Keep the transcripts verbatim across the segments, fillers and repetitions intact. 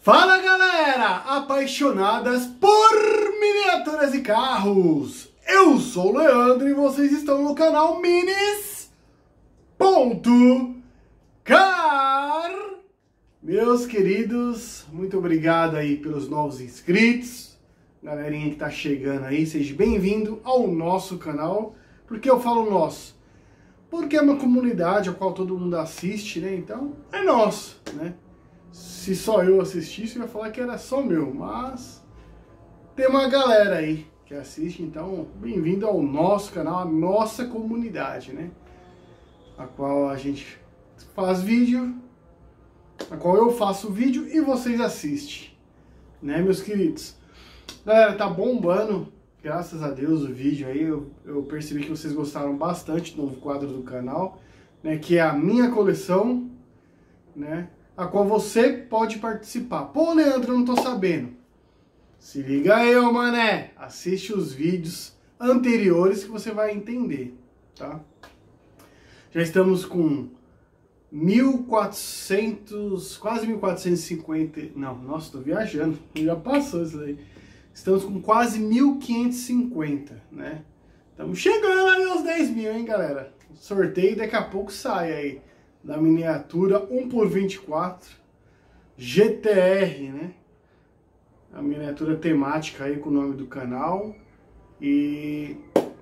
Fala galera, apaixonadas por miniaturas e carros, eu sou o Leandro e vocês estão no canal Minis ponto car. Meus queridos, muito obrigado aí pelos novos inscritos, galerinha que tá chegando aí, seja bem-vindo ao nosso canal. Por que eu falo nosso? Porque é uma comunidade a qual todo mundo assiste, né? Então é nosso, né? Se só eu assistisse, eu ia falar que era só meu, mas tem uma galera aí que assiste, então bem-vindo ao nosso canal, a nossa comunidade, né? A qual a gente faz vídeo, a qual eu faço vídeo e vocês assistem, né, meus queridos? Galera, tá bombando, graças a Deus, o vídeo aí, eu, eu percebi que vocês gostaram bastante do novo quadro do canal, né, que é a minha coleção, né? A qual você pode participar. Pô, Leandro, eu não tô sabendo. Se liga aí, ô mané. Assiste os vídeos anteriores que você vai entender, tá? Já estamos com mil e quatrocentos, quase mil quatrocentos e cinquenta... Não, nossa, tô viajando. Já passou isso aí. Estamos com quase mil quinhentos e cinquenta, né? Estamos chegando aí aos dez mil, hein, galera? Sorteio daqui a pouco sai aí. Da miniatura um por vinte e quatro G T R, né? A miniatura temática aí com o nome do canal. E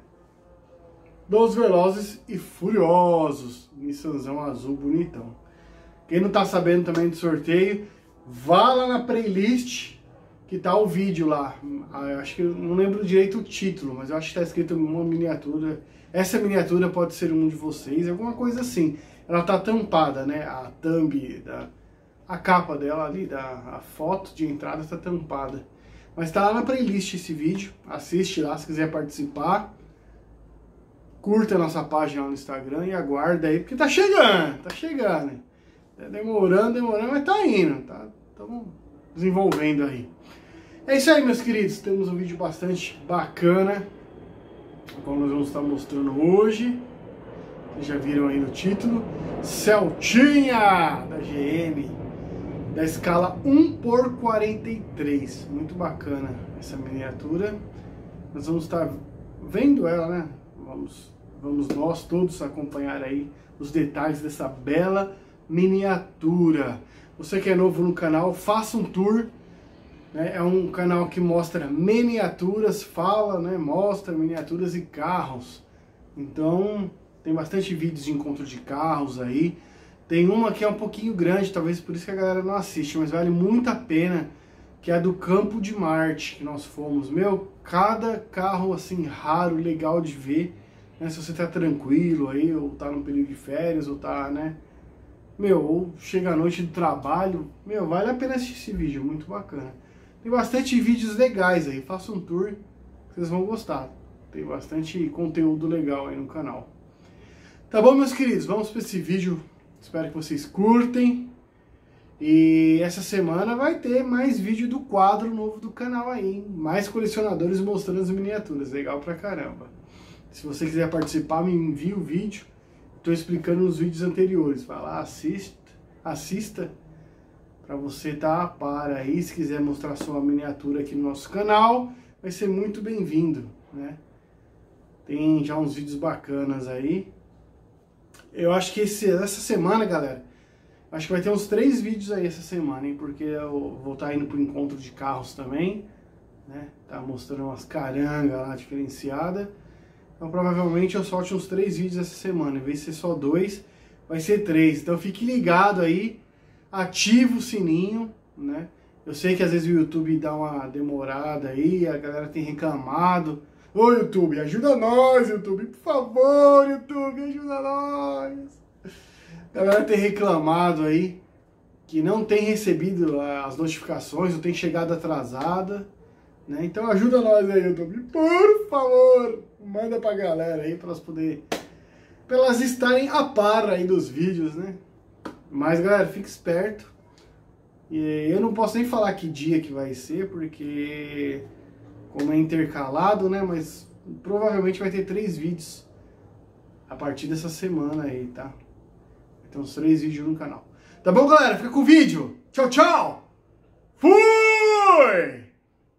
dos Velozes e Furiosos, Nissanzão azul bonitão. Quem não tá sabendo também do sorteio, vá lá na playlist que tá o vídeo lá. Eu acho que eu não lembro direito o título, mas eu acho que tá escrito uma miniatura. Essa miniatura pode ser um de vocês, alguma coisa assim. Ela tá tampada, né? A thumb, da, a capa dela ali, da, a foto de entrada tá tampada. Mas tá lá na playlist esse vídeo. Assiste lá se quiser participar. Curta a nossa página lá no Instagram e aguarda aí, porque tá chegando, tá chegando. Tá demorando, demorando, mas tá indo. Tá, estamos desenvolvendo aí. É isso aí, meus queridos. Temos um vídeo bastante bacana, como nós vamos estar mostrando hoje. Já viram aí no título, Celtinha da G M, da escala um por quarenta e três, muito bacana essa miniatura. Nós vamos estar vendo ela, né? Vamos, vamos nós todos acompanhar aí os detalhes dessa bela miniatura. Você que é novo no canal, faça um tour, né? É um canal que mostra miniaturas, fala, né? Mostra miniaturas e carros. Então tem bastante vídeos de encontro de carros aí. Tem uma que é um pouquinho grande, talvez por isso que a galera não assiste, mas vale muito a pena, que é a do Campo de Marte, que nós fomos. Meu, cada carro assim raro, legal de ver, né? Se você tá tranquilo aí, ou tá no período de férias, ou tá, né? Meu, ou chega à noite do trabalho, meu, vale a pena assistir esse vídeo, muito bacana. Tem bastante vídeos legais aí, faça um tour, vocês vão gostar. Tem bastante conteúdo legal aí no canal. Tá bom, meus queridos? Vamos para esse vídeo. Espero que vocês curtem. E essa semana vai ter mais vídeo do quadro novo do canal aí, hein? Mais colecionadores mostrando as miniaturas. Legal pra caramba. Se você quiser participar, me envie o vídeo. Estou explicando nos vídeos anteriores. Vai lá, assista. Assista. Pra você estar a par aí. Se quiser mostrar sua miniatura aqui no nosso canal, vai ser muito bem-vindo, né? Tem já uns vídeos bacanas aí. Eu acho que esse, essa semana, galera, acho que vai ter uns três vídeos aí essa semana, hein? Porque eu vou estar indo pro encontro de carros também, né? Tá mostrando umas carangas lá diferenciadas. Então provavelmente eu solte uns três vídeos essa semana. Em vez de ser só dois, vai ser três. Então fique ligado aí, ativa o sininho, né? Eu sei que às vezes o YouTube dá uma demorada aí, a galera tem reclamado. Ô YouTube, ajuda nós, YouTube, por favor, YouTube, ajuda nós. A galera tem reclamado aí que não tem recebido as notificações, ou tem chegado atrasada, né? Então ajuda nós aí, YouTube, por favor, manda pra galera aí pra elas poderem, pra elas estarem a par aí dos vídeos, né? Mas galera, fique esperto. E eu não posso nem falar que dia que vai ser, porque como é intercalado, né? Mas provavelmente vai ter três vídeos a partir dessa semana aí, tá? Então, uns três vídeos no canal. Tá bom, galera? Fica com o vídeo. Tchau, tchau! Fui!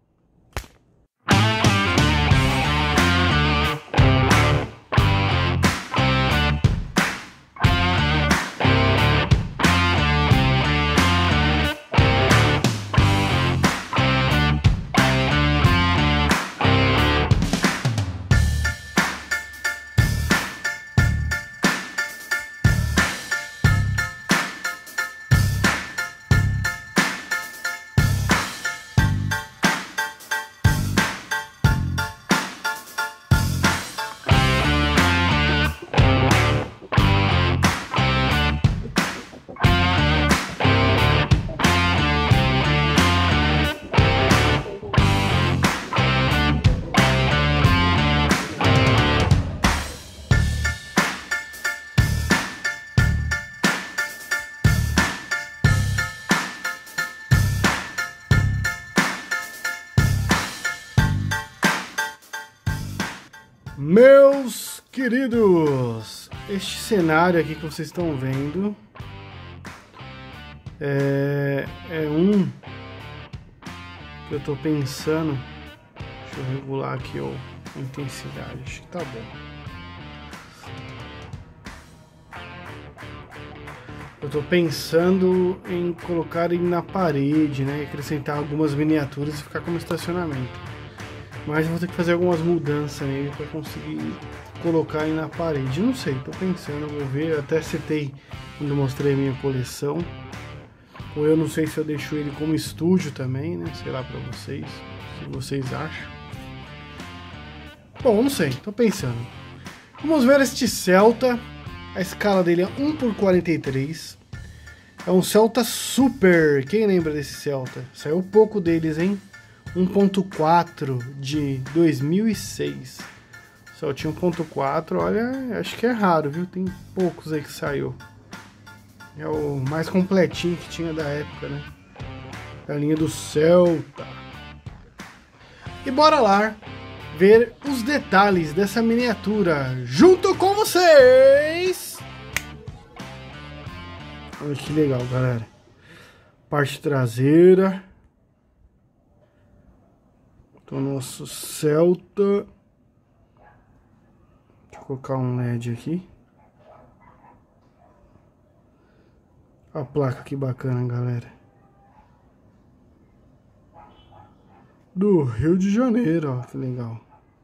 Meus queridos, este cenário aqui que vocês estão vendo é, é um que eu tô pensando. Deixa eu regular aqui ó, a intensidade, acho que tá bom. Eu tô pensando em colocar ele na parede, né, acrescentar algumas miniaturas e ficar como estacionamento. Mas eu vou ter que fazer algumas mudanças nele para conseguir colocar ele na parede. Não sei, tô pensando, vou ver. Eu até citei quando mostrei a minha coleção. Ou eu não sei se eu deixo ele como estúdio também, né? Sei lá para vocês, se vocês acham. Bom, não sei, tô pensando. Vamos ver este Celta. A escala dele é um por quarenta e três. É um Celta Super. Quem lembra desse Celta? Saiu pouco deles, hein? um ponto quatro de dois mil e seis. Só tinha um ponto quatro, olha, acho que é raro, viu? Tem poucos aí que saiu. É o mais completinho que tinha da época, né? Da linha do Celta. E bora lá ver os detalhes dessa miniatura junto com vocês. Olha que legal, galera. Parte traseira. O nosso Celta. Deixa eu colocar um L E D aqui. A placa que bacana, galera. Do Rio de Janeiro, ó, que legal.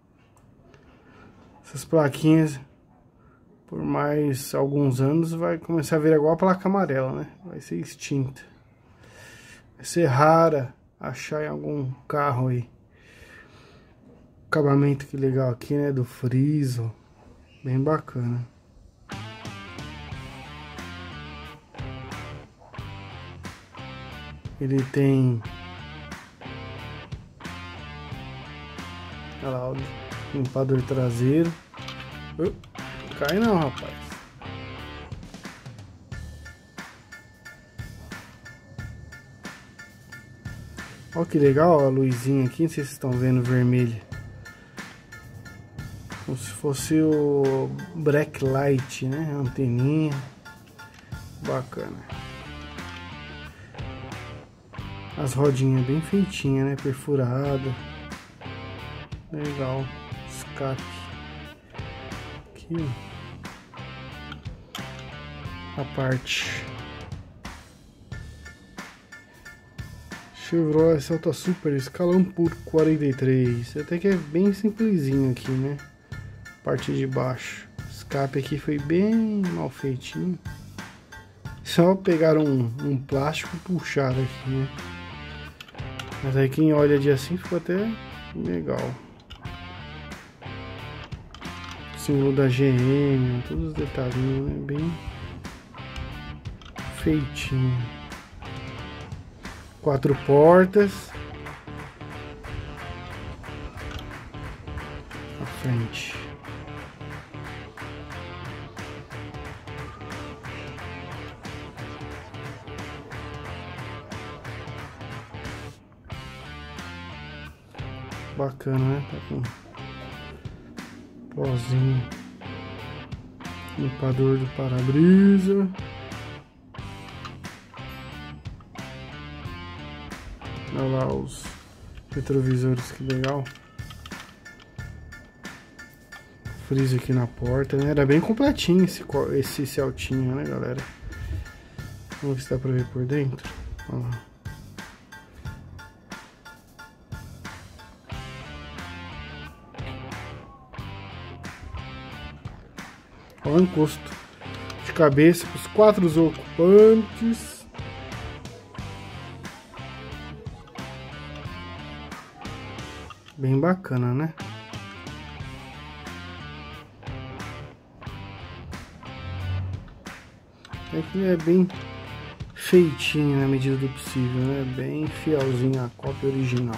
Essas plaquinhas, por mais alguns anos, vai começar a virar igual a placa amarela, né? Vai ser extinta. Vai ser rara achar em algum carro aí. Acabamento que legal aqui, né, do friso, bem bacana. Ele tem, olha lá, o limpador traseiro. Uh, cai não, rapaz. Olha que legal ó, a luzinha aqui, não sei se vocês estão vendo vermelha. Como se fosse o backlight, né? Anteninha. Bacana. As rodinhas bem feitinhas, né? Perfurada. Legal. Escape. Aqui, ó. A parte. Chevrolet Celta Super, escala um por quarenta e três. Até que é bem simplesinho aqui, né? Parte de baixo. O escape aqui foi bem mal feitinho. Só pegaram um, um plástico e puxaram aqui, né? Mas aí quem olha de assim ficou até legal. Símbolo da G M, todos os detalhinhos, né? Bem feitinho. Quatro portas. À frente. Bacana, né? Tá com pozinho. Limpador do para-brisa. Olha lá os retrovisores, que legal. Freezer aqui na porta, né? Era bem completinho esse, esse Celtinha, né, galera? Vamos ver se dá pra ver por dentro. Olha lá. Olha o encosto de cabeça para os quatro ocupantes. Bem bacana, né? Aqui é bem feitinho na medida do possível, né? Bem fielzinho à cópia original.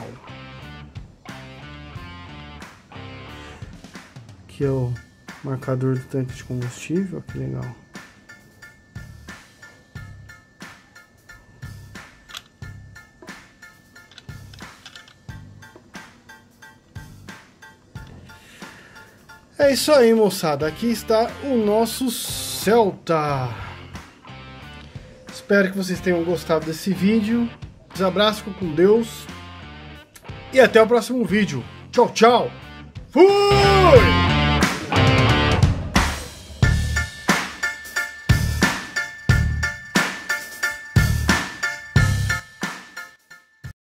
Aqui é o marcador do tanque de combustível, que legal. É isso aí, moçada. Aqui está o nosso Celta. Espero que vocês tenham gostado desse vídeo. Um abraço, com Deus. E até o próximo vídeo. Tchau, tchau. Fui!